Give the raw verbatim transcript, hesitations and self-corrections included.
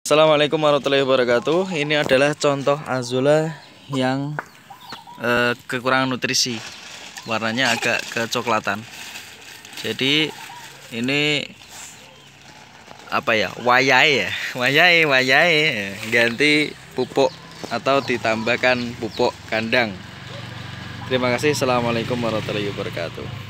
Assalamualaikum warahmatullahi wabarakatuh. Ini adalah contoh azula yang eh, kekurangan nutrisi. Warnanya agak kecoklatan. Jadi ini apa ya? Wayai ya. Wayai, wayai. Ganti pupuk atau ditambahkan pupuk kandang. Terima kasih. Assalamualaikum warahmatullahi wabarakatuh.